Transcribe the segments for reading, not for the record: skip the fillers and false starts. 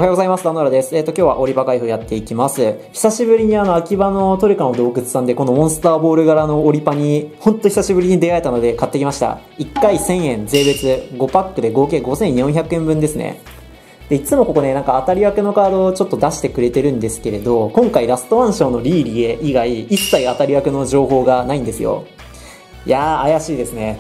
はようございます。ダノラです。今日はオリバ開封やっていきます。久しぶりに秋葉のトリカの洞窟さんでこのモンスターボール柄のオリパにほんと久しぶりに出会えたので買ってきました。1回1000円税別5パックで合計5400円分ですね。で、いつもここね、なんか当たり役のカードをちょっと出してくれてるんですけれど、今回ラストワン賞のリーリエ以外一切当たり役の情報がないんですよ。いやー怪しいですね。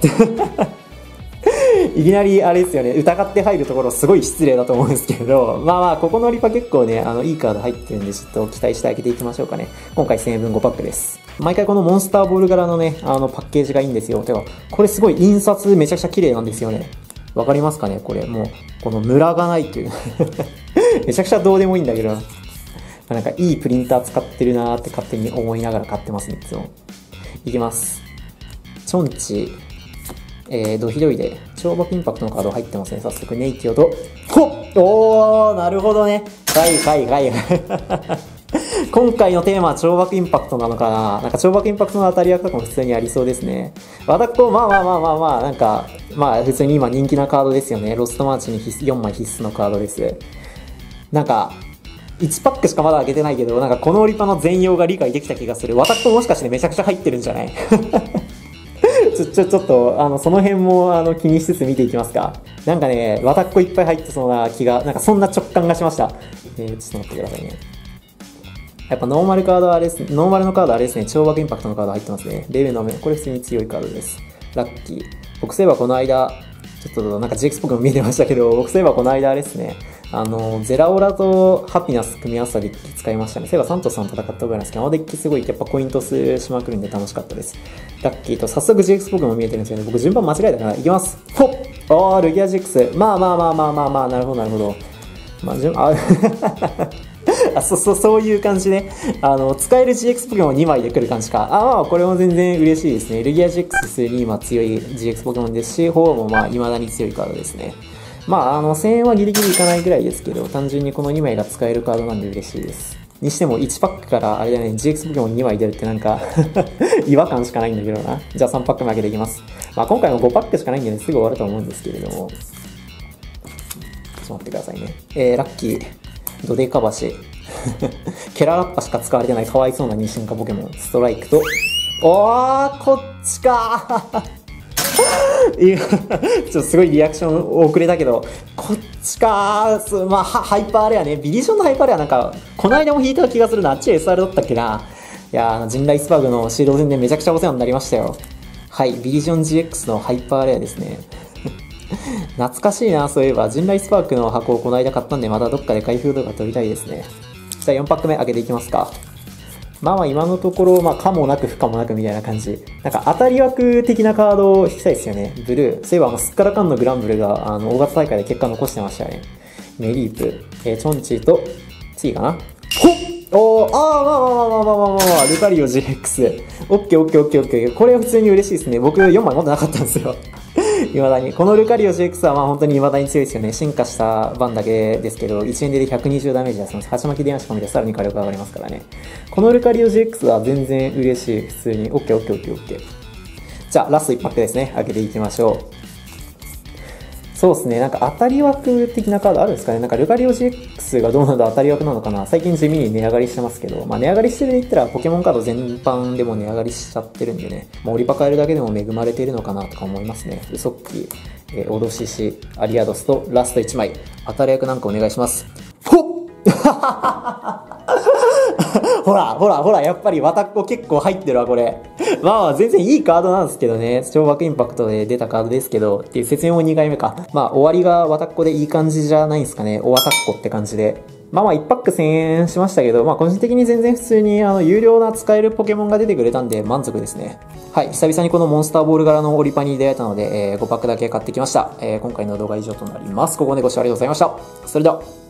いきなりあれですよね、疑って入るところすごい失礼だと思うんですけれど、まあここのリパ結構ね、いいカード入ってるんで、ちょっと期待してあげていきましょうかね。今回1000円分5パックです。毎回このモンスターボール柄のね、パッケージがいいんですよ。てか、これすごい印刷めちゃくちゃ綺麗なんですよね。わかりますかねこれ、もう、このムラがないという。めちゃくちゃどうでもいいんだけど、なんかいいプリンター使ってるなーって勝手に思いながら買ってますね、いつも。いきます。チョンチ、ドヒドイで、超爆インパクトのカード入ってますね。早速、ネイキオと、ほっおー、なるほどね。はい。今回のテーマは超爆インパクトなのかな。なんか超爆インパクトの当たり役とかも普通にありそうですね。私と、まあ、なんか、まあ普通に今人気なカードですよね。ロストマーチに4枚必須のカードです。なんか、1パックしかまだ開けてないけど、なんかこのオリパの全容が理解できた気がする。私ともしかしてめちゃくちゃ入ってるんじゃないちょっと、その辺も、気にしつつ見ていきますか。なんかね、わたっこいっぱい入ってそうな気が、なんかそんな直感がしました。ちょっと待ってくださいね。やっぱノーマルのカードあれですね、超爆インパクトのカード入ってますね。レベルの目、これ普通に強いカードです。ラッキー。僕そういえばこの間、ちょっとなんか GX っぽくも見えてましたけど、僕そういえばこの間あれですね、ゼラオラとハピナス組み合わせたデッキ使いましたね。そういえばサントスさん戦った覚えなんですけど、デッキすごいやっぱポイント数しまくるんで楽しかったです。ラッキーと早速 GX っぽくも見えてるんですよね。僕順番間違えたかな。いきます。ほっルギア GX。まあ、なるほど。まあ、そういう感じね。使える GX ポケモン2枚で来る感じか。まあ、これも全然嬉しいですね。ルギア GX 普通に今強い GX ポケモンですし、フォーもまあ、未だに強いカードですね。まあ、1000円はギリギリいかないぐらいですけど、単純にこの2枚が使えるカードなんで嬉しいです。にしても1パックからあれだね、GX ポケモン2枚出るってなんか違和感しかないんだけどな。じゃあ3パック負けていきます。まあ今回も5パックしかないんでね、すぐ終わると思うんですけれども。ちょっと待ってくださいね。ラッキー、ドデカバシ。ケララッパしか使われてないかわいそうな二進化ポケモン。ストライクと、こっちかいや、ちょっとすごいリアクション遅れたけど、こっちかまあ、ハイパーレアね。ビリジョンのハイパーレアなんか、この間も引いた気がするな。あっち SR だったっけな。いや陣雷スパグのシード戦でめちゃくちゃお世話になりましたよ。はい、ビリジョン GX のハイパーレアですね。懐かしいな、そういえば。陣雷スパークの箱をこの間買ったんで、またどっかで開封動画撮りたいですね。じゃあ4パック目開けていきますか。まあ今のところ、可もなく不可もなくみたいな感じ。なんか当たり枠的なカードを引きたいですよね。ブルー。そういえばすっからかんのグランブルが、大型大会で結果残してましたね。メリープ。チョンチーと、次かな。ほっルカリオ GX。オッケー。これは普通に嬉しいですね。僕4枚持ってなかったんですよ。未だに。このルカリオ GX は本当に未だに強いですよね。進化した版だけですけど、1円で120ダメージ出せます。鉢巻き電話しか見てさらに火力上がりますからね。このルカリオ GX は全然嬉しい。普通に。オッケー。じゃあ、ラスト1パックですね。開けていきましょう。そうですね。なんか当たり枠的なカードあるんですかね。なんかルカリオ GX がどうなんだ当たり枠なのかな。最近地味に値上がりしてますけど、値上がりしてるで言ったらポケモンカード全般でも値上がりしちゃってるんでね。オリパ買えるだけでも恵まれているのかなとか思いますね。ウソッキー、オドシシ、アリアドスとラスト1枚。当たり役なんかお願いします。ほっほら、やっぱりわたっこ結構入ってるわ、これ。全然いいカードなんですけどね。超爆インパクトで出たカードですけど、っていう説明も2回目か。終わりがわたっこでいい感じじゃないんですかね。おわたっこって感じで。1パック1000円しましたけど、個人的に全然普通に有料な使えるポケモンが出てくれたんで満足ですね。はい、久々にこのモンスターボール柄のオリパに出会えたので、5パックだけ買ってきました。今回の動画は以上となります。ここまでご視聴ありがとうございました。それでは。